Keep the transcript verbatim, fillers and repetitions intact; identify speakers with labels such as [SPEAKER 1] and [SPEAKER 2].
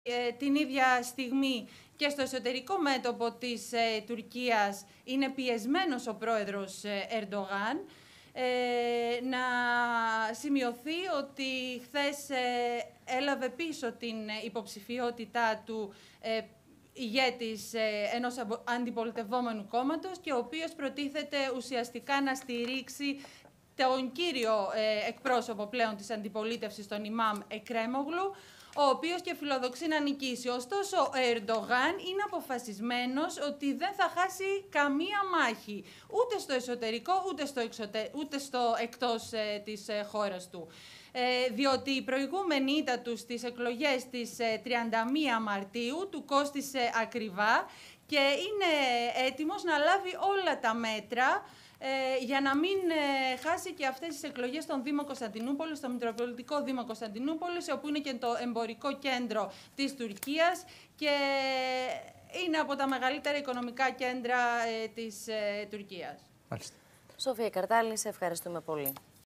[SPEAKER 1] Ε, την ίδια στιγμή και στο εσωτερικό μέτωπο της ε, Τουρκίας είναι πιεσμένος ο πρόεδρος ε, Ερντογάν. Ε, να σημειωθεί ότι χθες ε, έλαβε πίσω την υποψηφιότητά του ε, ηγέτης ε, ενός αντιπολιτευόμενου κόμματος και ο οποίος προτίθεται ουσιαστικά να στηρίξει τον κύριο ε, εκπρόσωπο πλέον της αντιπολίτευσης, τον Ιμάμ Εκρέμογλου, ο οποίος και φιλοδοξεί να νικήσει. Ωστόσο, ο Ερντογάν είναι αποφασισμένος ότι δεν θα χάσει καμία μάχη, ούτε στο εσωτερικό, ούτε στο, εξωτε... ούτε στο εκτός ε, της ε, χώρας του. Ε, διότι η προηγούμενη ήττα του στις εκλογές της ε, τριάντα μία Μαρτίου του κόστισε ακριβά και είναι έτοιμος να λάβει όλα τα μέτρα Ε, για να μην ε, χάσει και αυτές τις εκλογές στον Δήμο Κωνσταντινούπολης, στο Μητροπολιτικό Δήμο Κωνσταντινούπολης, όπου είναι και το εμπορικό κέντρο της Τουρκίας και είναι από τα μεγαλύτερα οικονομικά κέντρα ε, της ε, Τουρκίας.
[SPEAKER 2] Μάλιστα.
[SPEAKER 3] Σοφία Καρτάλη, σε ευχαριστούμε πολύ.